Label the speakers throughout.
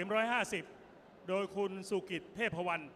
Speaker 1: M150 โดยคุณสุกิจเทพวรรณ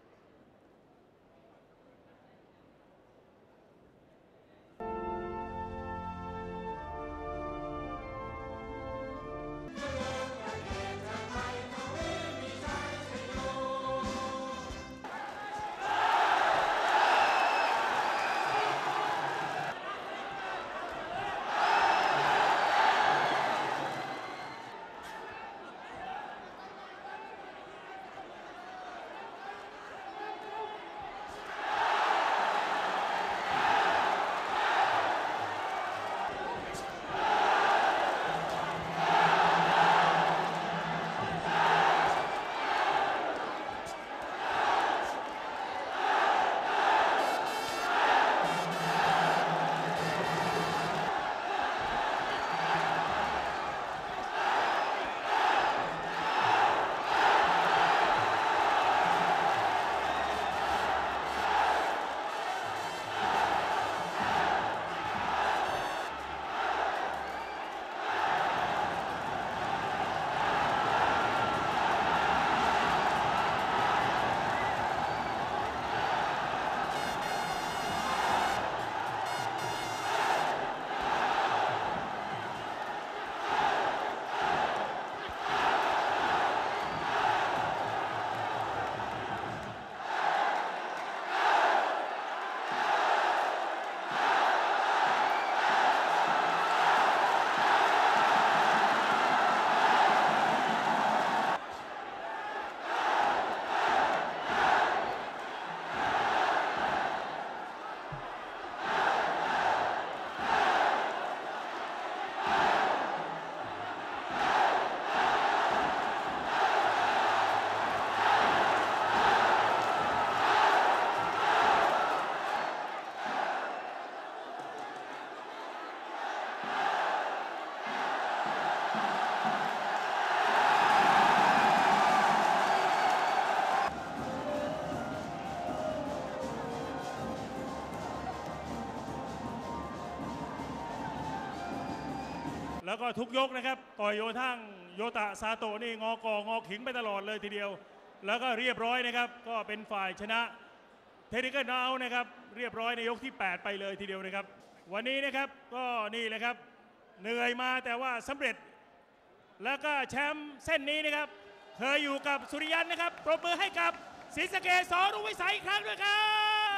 Speaker 1: แล้วก็ทุกยกนะครับต่อยโยทั้งโยตะซาโตะนี่งอกองอขิงไปตลอดเลยทีเดียวแล้วก็เรียบร้อยนะครับก็เป็นฝ่ายชนะเทคนิคเอาท์นะครับเรียบร้อยในยกที่8ไปเลยทีเดียวนะครับวันนี้นะครับก็นี่แหละครับเหนื่อยมาแต่ว่าสำเร็จแล้วก็แชมป์เส้นนี้นะครับเคยอยู่กับสุริยันนะครับปรบมือให้กับศรีสะเกษ ส.รุ่งวิสัยอีกครั้งด้วยครับ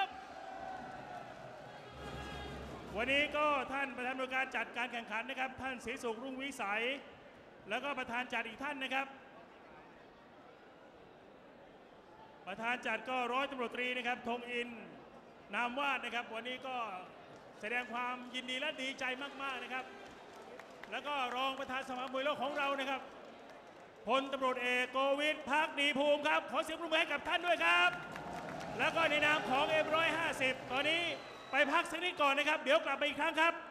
Speaker 1: วันนี้ก็ท่านประธานการจัดการแข่งขันนะครับท่านศรีสุขรุ่งวิสัยแล้วก็ประธานจัดอีกท่านนะครับประธานจัดก็ร้อยตำรวจตรีนะครับธงอินนามวาดนะครับวันนี้ก็แสดงความยินดีและดีใจมากๆนะครับแล้วก็รองประธานสภามวยโลกของเรานะครับพลตำรวจเอกโกวิทภักดีภูมิครับขอเสียงปรบมือให้กับท่านด้วยครับแล้วก็ในนามของ M150 ตอนนี้ไปพักสักนิดก่อนนะครับเดี๋ยวกลับมาอีกครั้งครับ